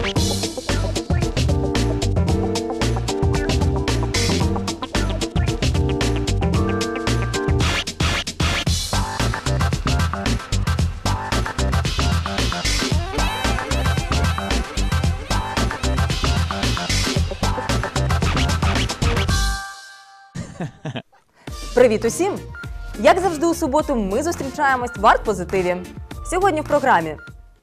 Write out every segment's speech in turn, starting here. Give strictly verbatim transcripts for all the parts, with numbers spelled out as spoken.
Привіт усім! Як завжди у суботу ми зустрічаємось в арт-позитиві. Сьогодні в програмі.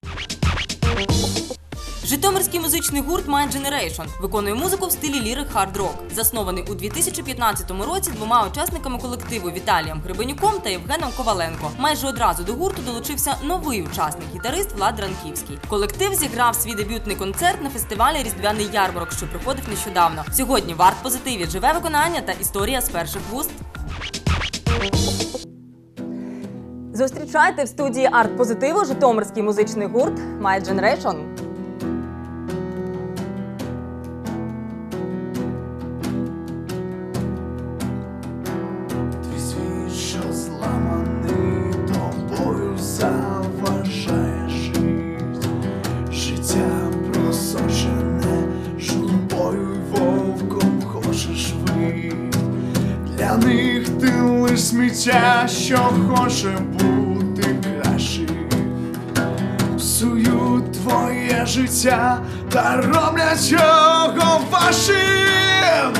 Житомирський музичний гурт My Generation виконує музику в стилі лірик хард-рок. Заснований у дві тисячі п'ятнадцятому році двома учасниками колективу Віталієм Гребенюком та Євгеном Коваленко. Майже одразу до гурту долучився новий учасник – гітарист Влад Ранківський. Колектив зіграв свій дебютний концерт на фестивалі «Різдвяний ярмарок», що проходив нещодавно. Сьогодні в арт-позитиві живе виконання та історія з перших вуст. Зустрічайте в студії арт-позитиву житомирський музичний гурт My Generation. Твій світ, що зламаний тобою, заважає жить. Життя просочене журбою й вовком хочеш вийти. Для них ти лиш сміття, що хоче бути кращим. Псують твоє життя та роблять його вашим.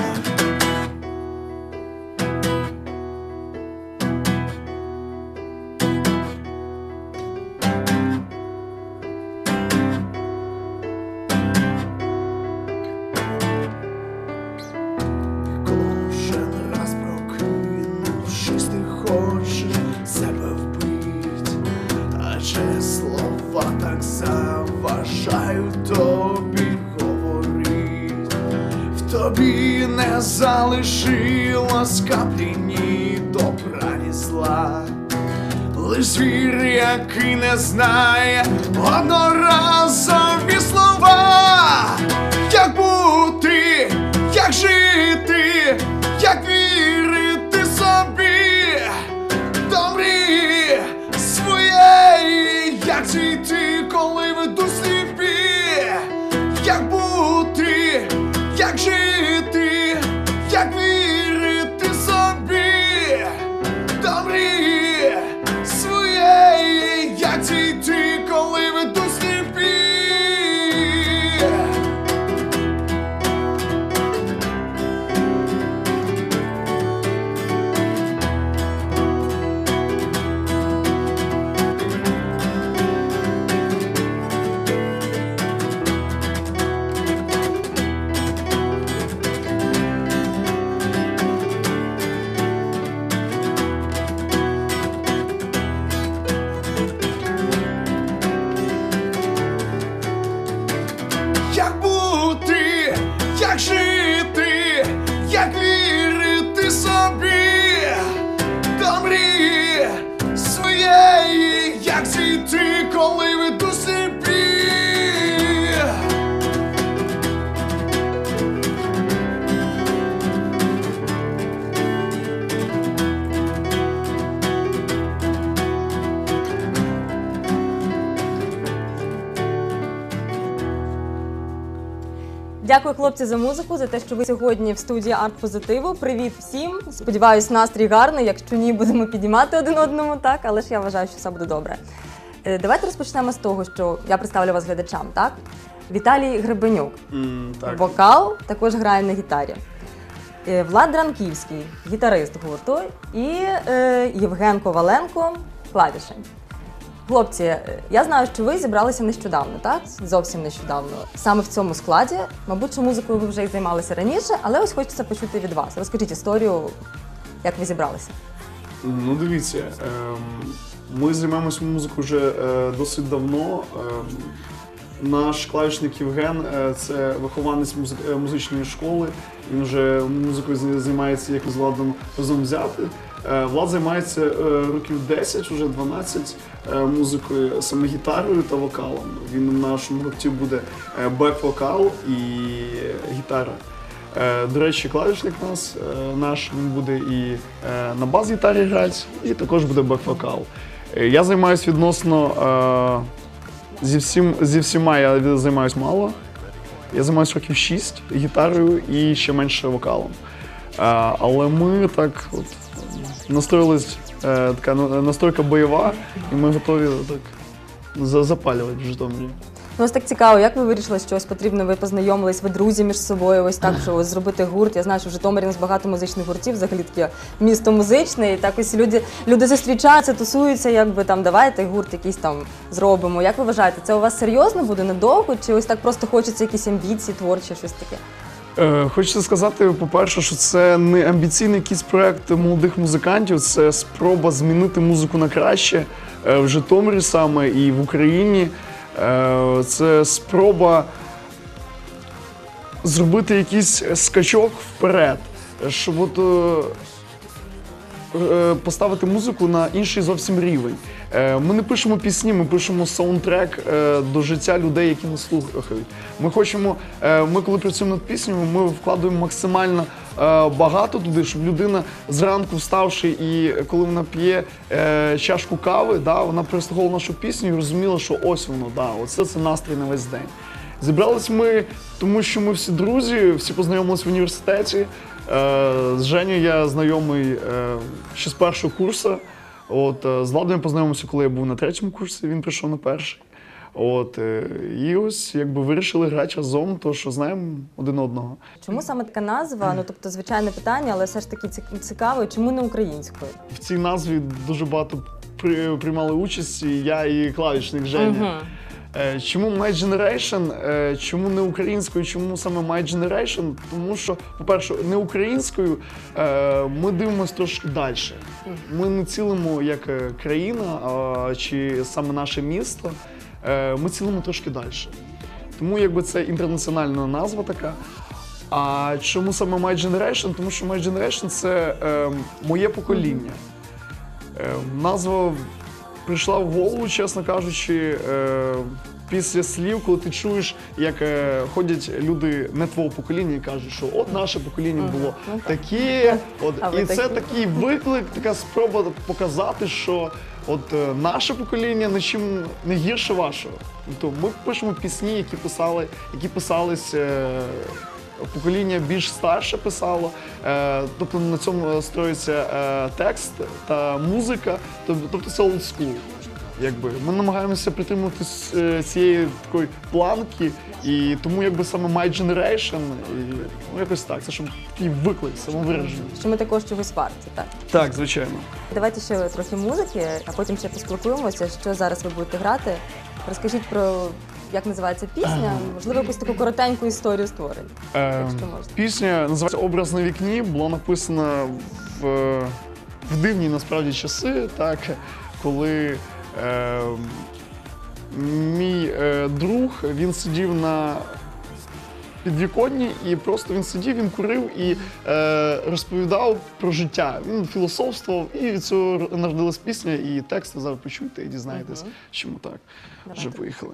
Заважають тобі говорить, в тобі не залишилось каплі ні добра, ні зла. Лиш звір, який не знає одноразові слова. Як бути, як жити, як вірити собі, до мрії своєї, як зійти, коли веду сліпі. Як бути, як жити, як вірити собі, до мрії своєї, як зійти, коли веду сліпі. Як бути, як жити, як вірити собі, до мрії своєї, як зійти, коли веду сліпі. Дякую, хлопці, за музику, за те, що ви сьогодні в студії арт-позитиву. Привіт всім! Сподіваюсь, настрій гарний, якщо ні, будемо підіймати один одному, так? Але ж я вважаю, що все буде добре. Давайте розпочнемо з того, що я представлю вас глядачам, так? Віталій Гребенюк, Mm, так. вокал, також грає на гітарі. Влад Ранківський, гітарист гурту, і е, Євген Коваленко, клавіші. Хлопці, я знаю, що ви зібралися нещодавно, так? Зовсім нещодавно. Саме в цьому складі. Мабуть, що музикою ви вже й займалися раніше, але ось хочеться почути від вас. Розкажіть історію, як ви зібралися. Ну, дивіться, ми займаємося музикою вже досить давно. Наш клавішник Євген – це вихованець музичної школи. Він вже музикою займається як з Владом разом взяти. Влад займається років десять, вже дванадцять музикою, саме гітарою та вокалом. Він в нашому гурті буде бек-вокал і гітара. До речі, клавішник у нас наш, він буде і на бас-гітарі грати, і також буде бек-вокал. Я займаюся відносно, зі, всім, зі всіма я займаюся мало, Я займаюся років шість гітарою і ще менше вокалом. Е, але ми так от настроїлись, е, така настройка бойова, і ми готові так за- запалювати в Житомирі. Ну, ось так цікаво, як ви вирішили, що ось потрібно, ви познайомились, ви друзі між собою, ось так, що ось зробити гурт. Я знаю, що в Житомирі у нас багато музичних гуртів, взагалі таке місто музичне, і так ось люди, люди зустрічаються, тусуються, якби там давайте гурт якийсь там зробимо. Як ви вважаєте, це у вас серйозно буде надовго, чи ось так просто хочеться якісь амбіції творчі, щось таке? Е, Хочеться сказати, по-перше, що це не амбіційний якийсь проект молодих музикантів, це спроба змінити музику на краще е, в Житомирі саме і в Україні. Е, Це спроба зробити якийсь скачок вперед, щоб от, е, поставити музику на інший зовсім рівень. Е, Ми не пишемо пісні, ми пишемо саундтрек е, до життя людей, які нас слухають. Ми хочемо, е, ми коли працюємо над піснею, ми вкладаємо максимально е, багато туди, щоб людина зранку вставши і коли вона п'є е, чашку кави, да, вона переслуховувала нашу пісню і розуміла, що ось воно, да, оце це настрій на весь день. Зібрались ми, тому що ми всі друзі, всі познайомилися в університеті. Е, З Женєю я знайомий е, ще з першого курсу. От, е, з Владом я познайомився, коли я був на третьому курсі, він прийшов на перший. От, е, і ось якби вирішили грати разом, тому що знаємо один одного. Чому саме така назва? Ну, тобто, звичайне питання, але все ж таки ці- цікаво, чому не українською? В цій назві дуже багато при- приймали участь і я, і клавішник Женя. Е, Чому My Generation? Е, Чому не українською? Чому саме My Generation? Тому що, по-перше, не українською е, ми дивимося трошки далі. Ми не цілимо як е, країна а, чи саме наше місто. Е, Ми цілимо трошки далі. Тому якби це інтернаціональна назва така. А чому саме My Generation? Тому що My Generation – це е, моє покоління. Е, Назва прийшла в голову, чесно кажучи, е, після слів, коли ти чуєш, як е, ходять люди не твого покоління і кажуть, що от наше покоління було таке, от, А ви і це такі. такий виклик, така спроба показати, що от е, наше покоління нічим не гірше вашого. Тобто ми пишемо пісні, які писали, які писались. Е, Покоління більш старше писало, е, тобто на цьому строїться е, текст та музика, тобто, тобто це old school. Якби. Ми намагаємося притримуватись е, цієї такої планки, і тому якби саме My Generation, і, ну якось так, це щоб такий виклик, самовираження. Що ми також чогось варті, так? Так, звичайно. Давайте ще трохи музики, а потім ще поспілкуємося, що зараз ви будете грати. Розкажіть про, як називається пісня, можливо, якусь таку коротеньку історію створення, Е, якщо можна. Пісня називається «Образ на вікні», була написана в, в дивні насправді часи, так, коли е, мій е, друг, він сидів на підвіконні і просто він сидів, він курив і е, розповідав про життя. Він філософствував, і від цього народилась пісня, і тексти зараз почуєте і дізнаєтесь, чому так. Вже поїхали.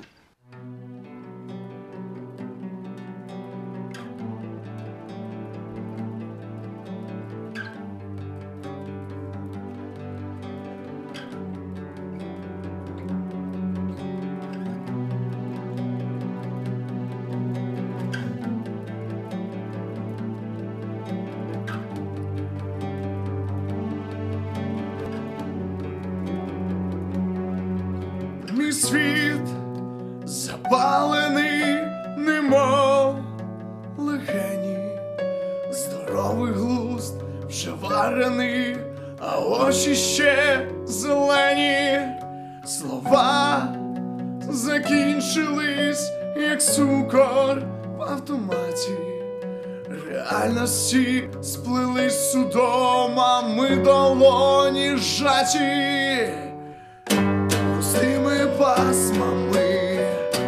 Мій світ запалений, немов легені, здоровий глузд вже варений, а очі ще зелені. Слова закінчились, як цукор в автоматі. Реальності сплились судом, а ми долоні зжаті. Пустими пасмами,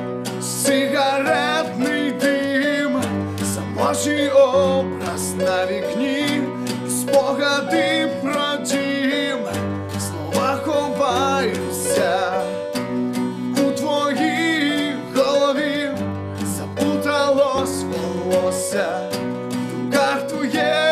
сигаретний дим, самотній образ на вікні, спогади про дім, слова ховаються у твоїй голові, запуталось волосся в думках твоє.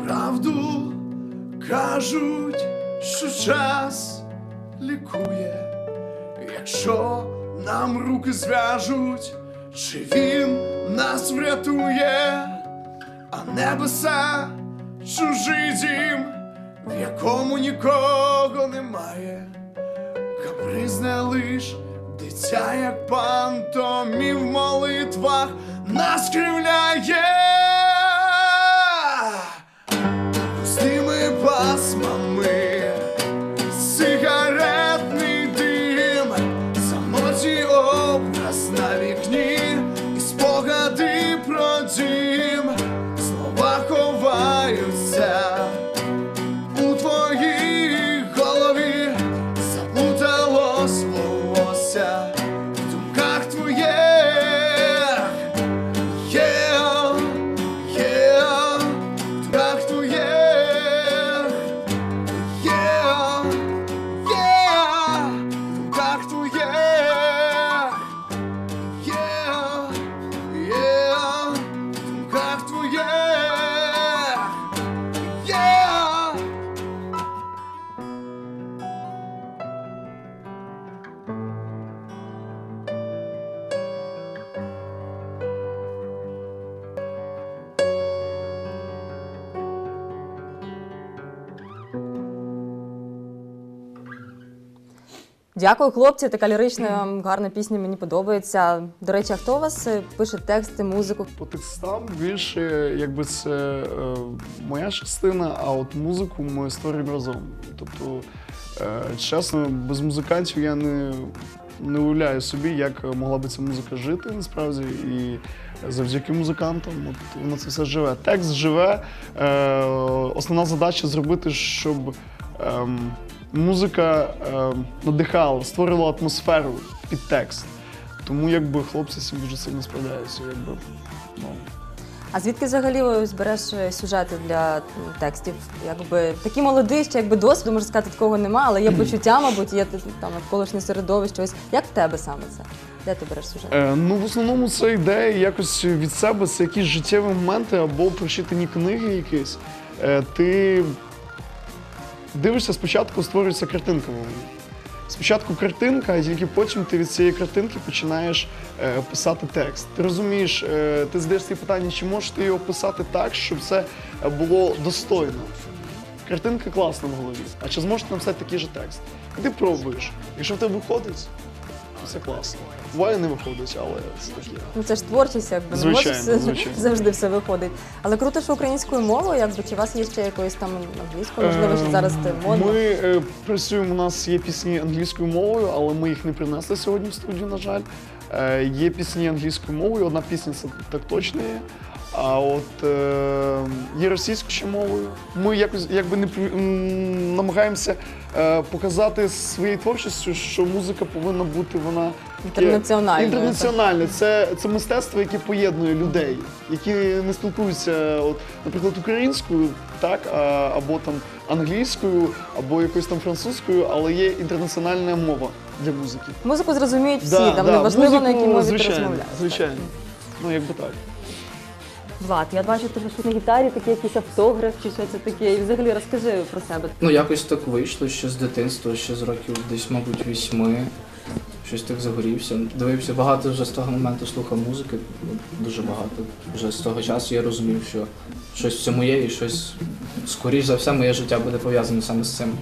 правду кажуть, що час лікує, якщо нам руки зв'яжуть, чи він нас врятує, а небеса чужий дім, в якому нікого немає, капризне лиш дитя, як пантомім в молитвах нас кривляє. Пустими пасмами сигаретний дим, самоті образ на вікні і спогади про дім, слова ховаються у твоїй голові, заплуталось волосся в думках твоїх. Yeah, yeah, в думках твоїх. Yeah, yeah, в думках твоїх. Yeah, yeah, в думках твоїх. Yeah. Дякую, хлопці. Така лірична, гарна пісня, мені подобається. До речі, а хто у вас е, пише тексти, музику? По текстам більше, якби це е, моя частина, а от музику ми створюємо разом. Тобто, е, чесно, без музикантів я не, не уявляю собі, як могла би ця музика жити насправді. І завдяки музикантам от, воно це все живе. Текст живе. Е, основна задача зробити, щоб е, музика е, надихала, створювала атмосферу під текст. Тому якби хлопці з цим дуже сильно справляються. Якби, ну. А звідки взагалі ось береш сюжети для текстів? Якби такий молодий, ще якби досвіду, можна сказати, такого нема, але є почуття, мабуть, є там навколишнє середовище. Ось як в тебе саме це? Де ти береш сюжет? Е, ну, в основному це ідея якось від себе, це якісь життєві моменти або прочитані книги якісь. Е, ти дивишся, спочатку створюється картинка. Спочатку картинка, а тільки потім ти від цієї картинки починаєш е, писати текст. Ти розумієш, е, ти задаєш собі питання, чи можеш ти його писати так, щоб це було достойно. Картинка класна в голові, а чи зможеш ти написати такий же текст? І ти пробуєш. Якщо в тебе виходить, то це класно. Буває не виходить, але це таке. Ну це ж творчість, якби не може Звичайно, все, звичайно. завжди все виходить. Але круто, що українською мовою, якби чи у вас є ще якоюсь там англійською, можливо, що зараз ти модно. Ми е, працюємо, у нас є пісні англійською мовою, але ми їх не принесли сьогодні в студію, на жаль. Е, є пісні англійською мовою, одна пісня це так точно є. А от е, є російською ще мовою. Ми якось якби не при- м, намагаємося е, показати своєю творчістю, що музика повинна бути вона таке- Інтернаціональною, Інтернаціональне. Це, це мистецтво, яке поєднує людей, які не спілкуються, от, наприклад, українською, так, а, або там англійською, або якоюсь там французькою, але є інтернаціональна мова для музики. Музику зрозуміють всі, Да, там да, неважливо, на музику, якій мові ти звичайно, розмовляєш. звичайно. Ну, якби так. Влад, я бачу, тебе що на гітарі такий якийсь автограф чи що це таке. І взагалі розкажи про себе. Ну, якось так вийшло, що з дитинства, ще з років десь, мабуть, вісьми. Щось так загорівся. Дивився, багато вже з того моменту слухав музики, ну, дуже багато. Вже з того часу я розумів, що щось в цьому є і щось, скоріш за все, моє життя буде пов'язане саме з цим.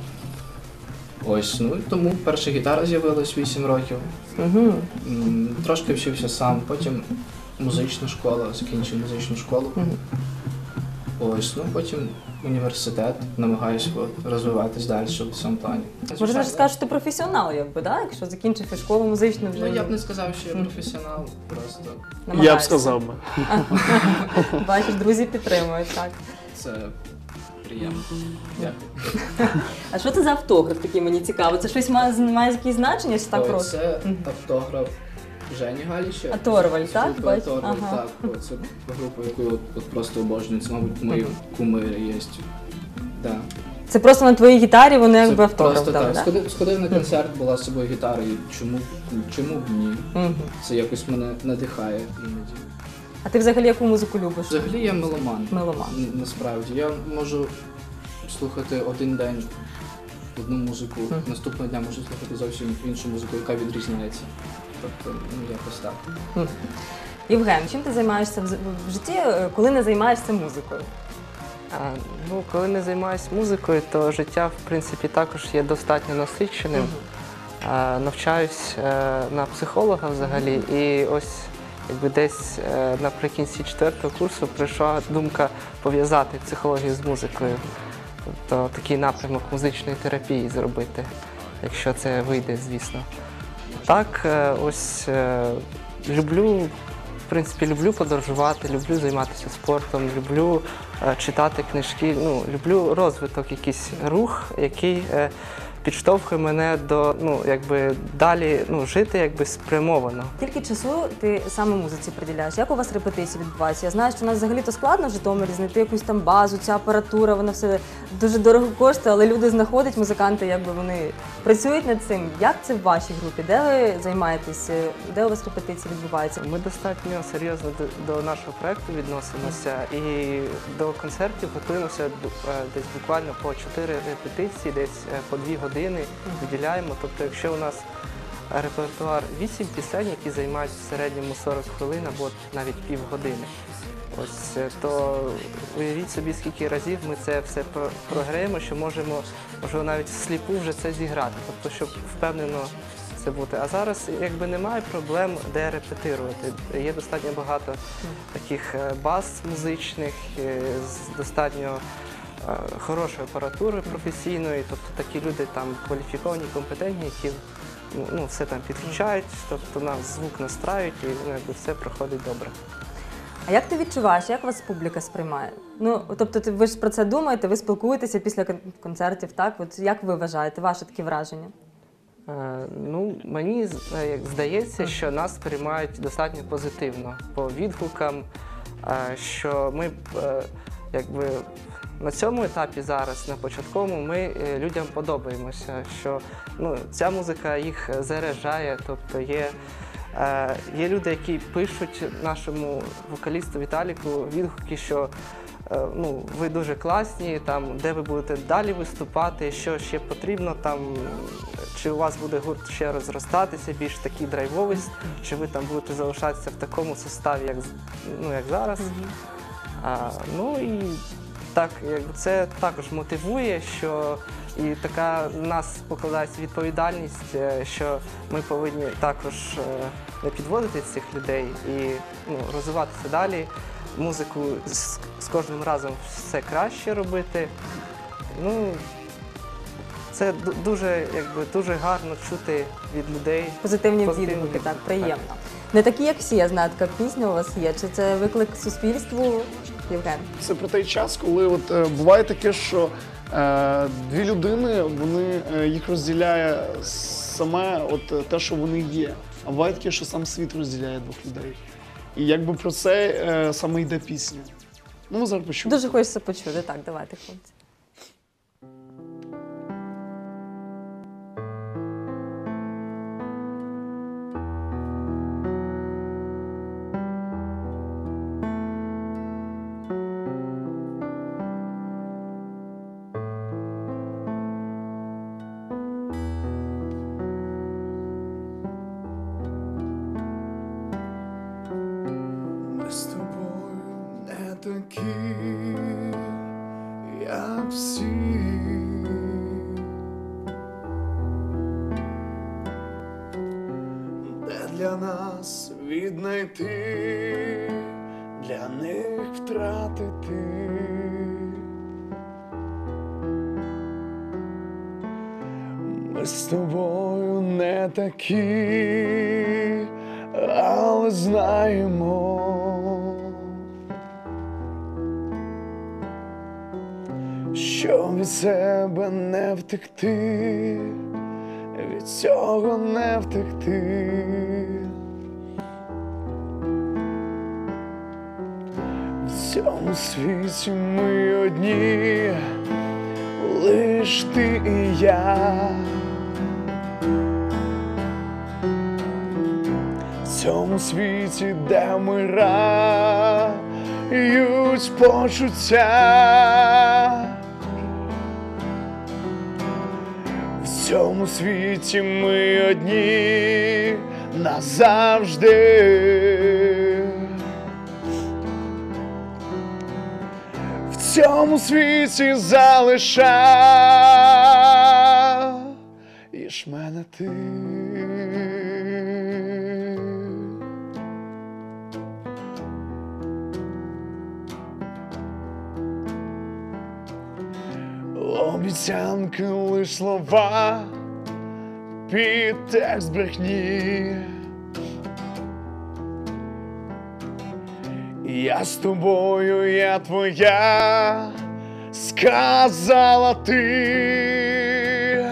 Ось, ну і тому перша гітара з'явилась вісім років. Угу. М, Трошки вчився сам, потім музична школа, закінчив музичну школу. Ось, ну потім університет, намагаюся от, розвиватись далі в цьому плані. Може, ти скажеш, що ти професіонал, якби, да? Якщо закінчив і школу музичну вже. Ну, я б не сказав, що я професіонал, просто намагаєшся. Я б сказав би. Бачиш, друзі підтримують, так. це приємно. Дякую. А що це за автограф такий, мені цікаво? Це щось має, має якесь значення, чи так О, просто? Це автограф Жені Галіча. А Торваль, так? Група Бач? Торваль, Ага. так. О, це група, яку от, от просто обожнюю. Це, мабуть, мої кумири є. Да. Це просто на твоїй гітарі вони якби Це автограф просто дали, так. да? Сходив, сходив на концерт, була з собою гітара, і чому, чому б ні? Мгм. Це якось мене надихає іноді. А ти взагалі яку музику любиш? Взагалі я меломан. Меломан. Н- Насправді. Я можу слухати один день одну музику, Мгм. наступного дня можу слухати зовсім іншу музику, яка відрізняється. Тобто, ну, якось так. Мгм. Євген, чим ти займаєшся в з- в житті, е, коли не займаєшся музикою? А, ну, коли не займаюся музикою, то життя, в принципі, також є достатньо насиченим. А, навчаюсь е, на психолога взагалі, і ось якби десь е, наприкінці четвертого курсу прийшла думка пов'язати психологію з музикою. Тобто такий напрямок музичної терапії зробити, якщо це вийде, звісно. Так, е, ось е, люблю, в принципі, люблю подорожувати, люблю займатися спортом, люблю е, читати книжки, ну, люблю розвиток, якийсь рух, який е, підштовхує мене до, ну, якби далі, ну, жити якби спрямовано. Скільки часу ти саме музиці приділяєш? Як у вас репетиції відбуваються? Я знаю, що у нас взагалі то складно в Житомирі знайти якусь там базу, ця апаратура, вона все дуже дорого коштує, але люди знаходять, музиканти, якби вони працюють над цим. Як це в вашій групі? Де ви займаєтесь? Де у вас репетиції відбуваються? Ми достатньо серйозно до, до нашого проєкту відносимося і до концертів готуємося ду- е, десь буквально по чотири репетиції, десь е, по дві години виділяємо. Тобто, якщо у нас репертуар вісім пісень, які займають в середньому сорок хвилин або навіть півгодини, ось е, то уявіть собі, скільки разів ми це все про- програємо, що можемо можливо навіть всліпу вже це зіграти, тобто, щоб впевнено це бути. А зараз якби немає проблем, де репетирувати. Є достатньо багато таких е, баз музичних е, з достатньо е, хорошої апаратури професійної, тобто такі люди там кваліфіковані, компетентні, які ну, ну, все там підключають, тобто на звук настраюють і ну, якби все проходить добре. А як ти відчуваєш, як вас публіка сприймає? Ну, тобто, ти- ви ж про це думаєте, ви спілкуєтеся після кон- концертів, так? От як ви вважаєте, ваші такі враження? Е, Ну, мені з- е, як здається, що нас сприймають достатньо позитивно по відгукам, е, що ми е, якби на цьому етапі зараз, на початковому, ми е, людям подобаємося, що ну, ця музика їх заряджає, тобто є. Е, Є люди, які пишуть нашому вокалісту Віталіку відгуки, що е, ну, ви дуже класні, там, де ви будете далі виступати, що ще потрібно, там, чи у вас буде гурт ще розростатися, більш такий драйвовий, чи ви там будете залишатися в такому составі, як, з- ну, як зараз. А, ну і так, якби це також мотивує, що і така на нас покладається відповідальність, е, що ми повинні також е, не підводити цих людей і ну, розвиватися далі, музику з, з кожним разом все краще робити. Ну, це ду- дуже, якби, дуже гарно чути від людей. Позитивні Позитивні відгуки, відгуки, так, так. приємно. Не такі, як всі, я знаю, така пісня у вас є. Чи це виклик суспільству, Євген? Це про той час, коли от, е, буває таке, що е, дві людини, вони, е, їх розділяє саме от, е, те, що вони є. А буває таке, що сам світ розділяє двох людей. І якби про це е, саме йде пісня. Ну, ми зараз почуємо. Дуже хочеться почути. Так, давайте, хлопці. Ми з тобою не такі, як всі. Де для нас віднайти, для них втратити. Ми з тобою не такі, але знаємо, що від себе не втекти, від цього не втекти. В цьому світі ми одні, лиш ти і я. В цьому світі, де вмирають почуття, в цьому світі ми одні назавжди, в цьому світі залишаєш мене ти. Обіцянки лиш слова, підтекст брехні. Я з тобою, я твоя, сказала ти.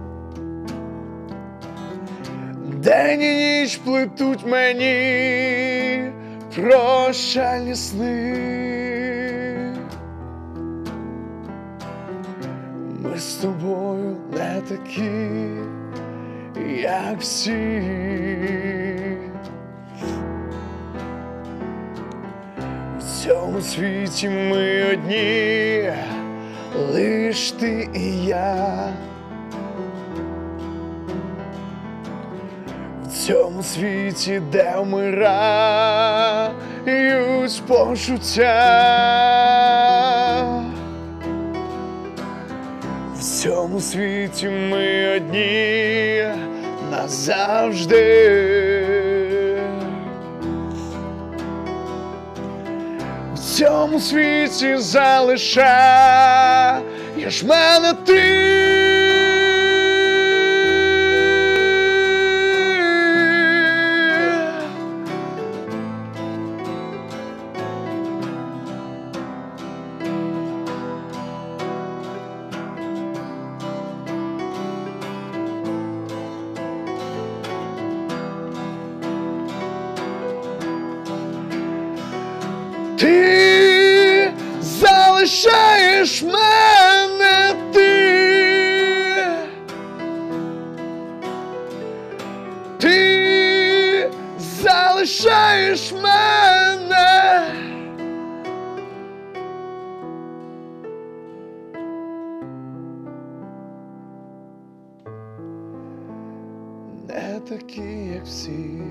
День і ніч плетуть мені прощальні сни. Ми з тобою не такі, як всі. В цьому світі ми одні, лиш ти і я. В цьому світі, де вмирають почуття, в цьому світі ми одні назавжди, в цьому світі залишаєш мене ти. Ти залишаєш мене, ти, ти залишаєш мене. Не такі, як всі.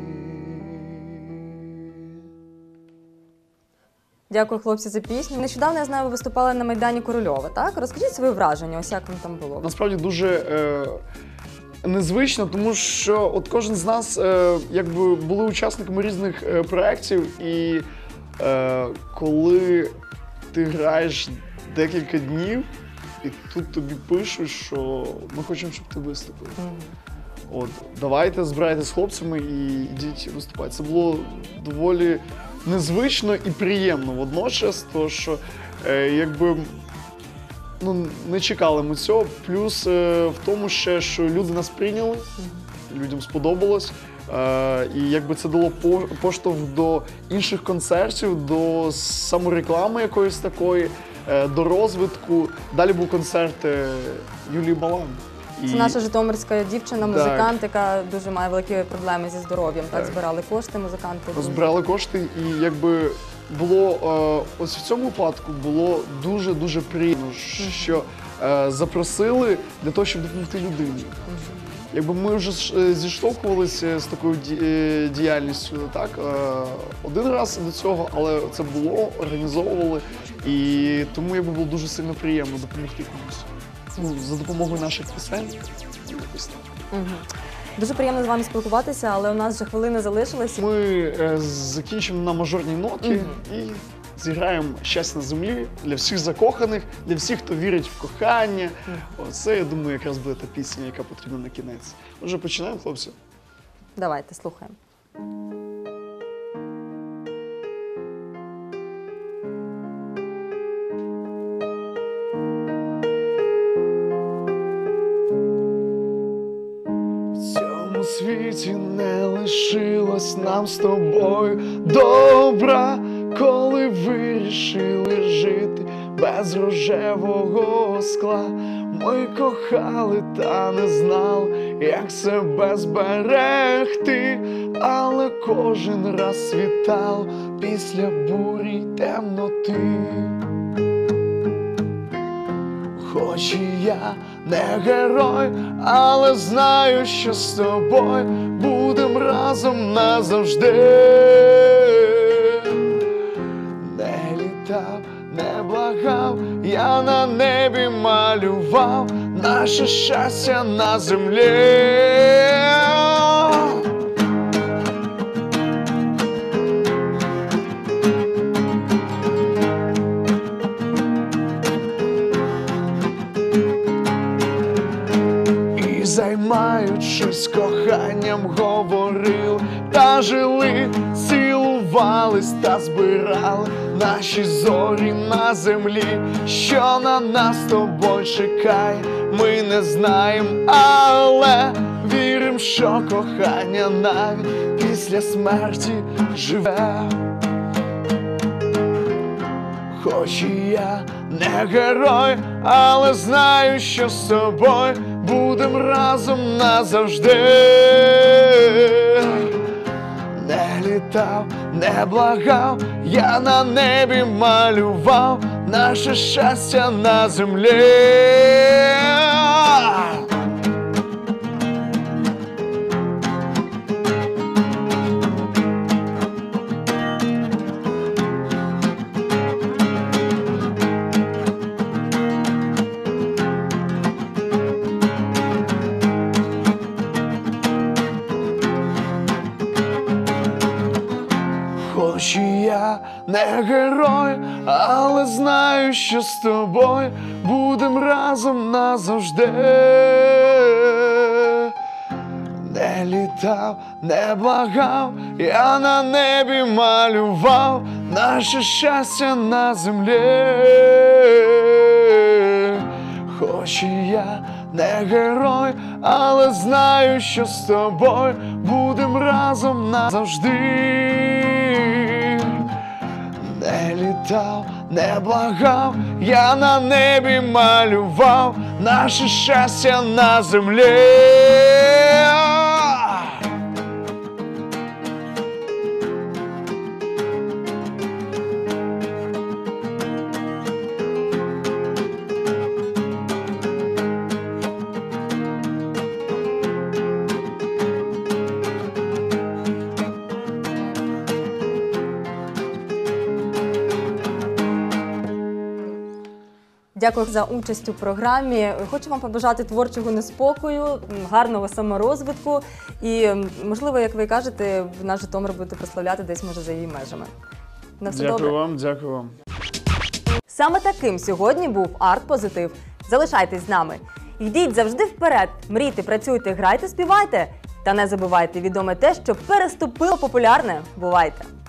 Дякую, хлопці, за пісню. Нещодавно, я знаю, ви виступали на Майдані Корольова, так? Розкажіть свої враження, ось як вам там було? Насправді дуже е, незвично, тому що от кожен з нас е, якби були учасниками різних е, проєктів, і е, коли ти граєш декілька днів, і тут тобі пишуть, що ми хочемо, щоб ти виступив. Mm-hmm. От, давайте збирайтеся з хлопцями і йдіть виступати. Це було доволі незвично і приємно водночас, тому що е, якби ну, не чекали ми цього. Плюс е, в тому ще, що люди нас прийняли, людям сподобалось. Е, і якби це дало по, поштовх до інших концертів, до самореклами якоїсь такої, е, до розвитку. Далі був концерт е, Юлії Балан. Це І... наша житомирська дівчина, музикант, яка дуже має великі проблеми зі здоров'ям. Так, так, збирали кошти музиканти. Збирали кошти, і якби було, е, ось в цьому випадку було дуже-дуже приємно, mm-hmm. що е, запросили для того, щоб допомогти людині. Mm-hmm. Якби ми вже зіштовхувалися з такою діяльністю, так, е, один раз до цього, але це було, організовували, і тому якби було дуже сильно приємно допомогти комусь. Ну, за допомогою наших пісень. Угу. Дуже приємно з вами спілкуватися, але у нас вже хвилини залишилися. Ми е, закінчимо на мажорній ноті угу. і зіграємо «Щастя на землі» для всіх закоханих, для всіх, хто вірить в кохання. Угу. Оце, я думаю, якраз буде та пісня, яка потрібна на кінець. Отже, починаємо, хлопці? Давайте, слухаємо. У світі не лишилось нам з тобою добра, коли вирішили жити без рожевого скла. Ми кохали та не знали, як себе зберегти, але кожен раз світав після бурі й темноти. Хоч і я не герой, але знаю, що з тобою будем разом назавжди. Не літав, не благав, я на небі малював наше щастя на землі. І займаючись коханням говорили та жили, цілувались та збирали наші зорі на землі. Що на нас з тобою чекає, ми не знаємо, але вірим, що кохання навіть після смерті живе. Хоч і я не герой, але знаю, що з тобою будем разом назавжди. Не літав, не благав, я на небі малював наше щастя на землі. Хоч і я не герой, але знаю, що з тобою будем разом назавжди. Не літав, не благав, я на небі малював наше щастя на землі. Хоч і я не герой, але знаю, що з тобою будем разом назавжди. Не літав, не благав, я на небі малював наше щастя на землі. Дякую за участь у програмі. Хочу вам побажати творчого неспокою, гарного саморозвитку і, можливо, як ви кажете, наш Житомир будете прославляти десь, може, за її межами. На все Дякую добре. вам, дякую вам. Саме таким сьогодні був арт-позитив. Залишайтесь з нами. Йдіть завжди вперед. Мрійте, працюйте, грайте, співайте. Та не забувайте, відоме те, що переступило популярне. Бувайте!